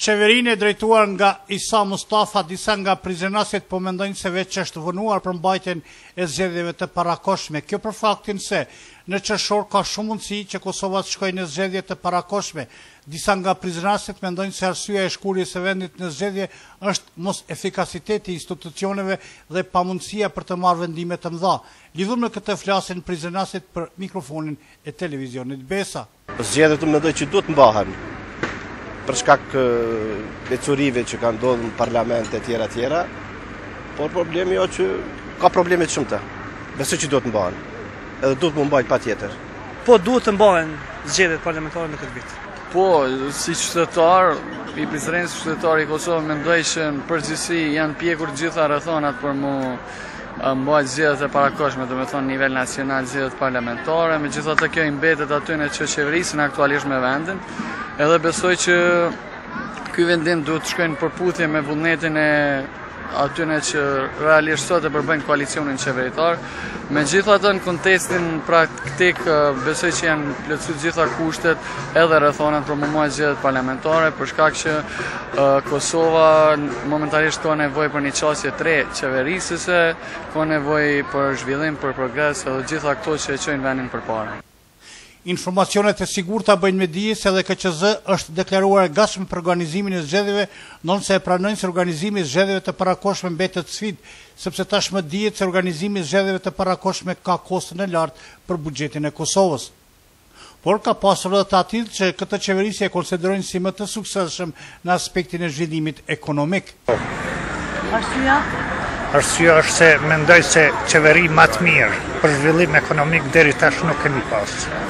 Qeverinë e drejtuar nga Isa Mustafa, disa nga prizrenasit po mendojnë se veç është vënuar për mbajtjen e zgjedhjeve të parakoshme. Kjo për faktin se në qershor ka shumë mundësi që Kosova të shkojë në zgjedhje të parakoshme. Disa nga prizrenasit mendojnë se arsyeja e shkurjes së vendit në zgjedhje është mos efikasiteti i institucioneve dhe pamundësia për të marrë vendime të mëdha. Lidhur me këtë flasin prizrenasit për mikrofonin e televizionit Besa. Zgjedhjet mendoj që duhet mbahen për shkak veçorive që kanë ndodhur në parlament e tjera, por problemi është që ka probleme të shumta. Besoj që duhet mbahen. Edhe duhet më mbajt patjetër. Po duhet të mbahen zgjedhjet parlamentare në këtë vit. Po, si qytetar, i prizrenës qytetar i Kosovë mendoj që në përgjithësi janë pjekur gjitha rrethonat për mu mbajt zgjedhjet e parakoshme, do të thonë nivel nacional, zgjedhjet parlamentare, megjithatë kjo i mbetet atyne që qeverisin aktualisht me vendin. Edhe besoj që ky vendim duhet të shkojnë në përputhje me vullnetin e atyne që realisht sot e përbëjnë koalicionin qeveritar. Megjithatë në kontekstin praktik besoj që janë plotësuar gjitha kushtet edhe rrethonat për mbajtjen e zgjedhjeve parlamentare, për shkak që Kosova momentalisht ka nevojë për një qasje tre qeverisëse, ka nevojë për zhvillim, për progres edhe gjitha ato që e çojnë vendin përpara. Informacionet e sigurta bëjnë me dije se edhe KQZ është deklaruar e gatshme për organizimin e zgjedhjeve, ndonse e pranojnë se organizimi i zgjedhjeve të parakoshme mbetet sfidë, sepse tashmë dihet se organizimi i zgjedhjeve të parakoshme ka koston e lartë për buxhetin e Kosovës. Por ka pasur edhe të atill që këtë qeverisje e konsiderojnë si më të suksesshëm në aspektin e zhvillimit ekonomik. Arsyeja? Arsyeja është se mendoj se qeveri më të mirë për zhvillim ekonomik deri tash nuk kemi pas.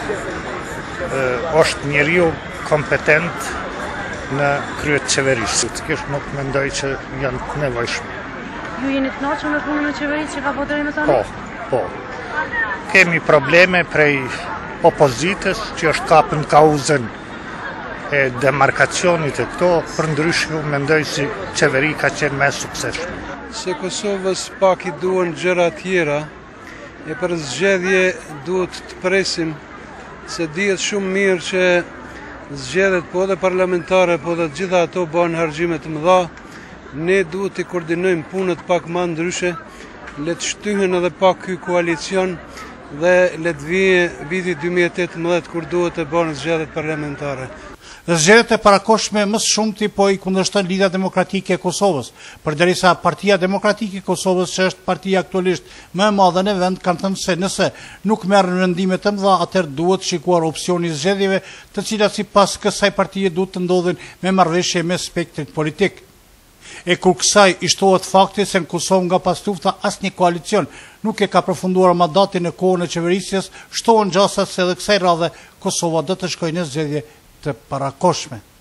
Është njeriu kompetent në krye të qeverisë. Kjo nuk mendoj që janë të nevojshme. Ju jeni të kënaqur me punën e qeverisë që ka bërë deri më tani? Po. Kemi probleme prej opozitës që është kapën kauzën e demarkacionit e këto, për ndryshe mendoj si qeveri ka qenë më e suksesshme. Se Kosovës pak i duan gjëra tjera, e për zgjedhje duhet të presim, se dihet shumë mirë që zgjedhjet po dhe parlamentare, po dhe gjitha ato bën harxime të mëdha. Ne duhet të koordinojmë punët pak më ndryshe, le të shtyhen edhe pak ky koalicion dhe le të vijë viti 2018 kur duhet të bëhen zgjedhjet parlamentare. Zgjedhjet e parakoshme më së shumti po i kundërshton Lidhja Demokratike e Kosovës, përderisa Partia Demokratike e Kosovës, që është partia aktualisht më e madhe në vend, kanë thënë se nëse nuk merren vendime të mëdha, atëherë duhet shikuar opsioni i zgjedhjeve, të cilat sipas kësaj partie duhet të ndodhin me marrëveshje me spektrin politik. E kur kësaj i shtohet fakti se në Kosovë nga pas lufta asnjë koalicion nuk e ka përfunduar mandatin në kohën e qeverisjes, shtohen gjasa se edhe kësaj radhe Kosova do të shkojë në zgjedhje të parakoshme.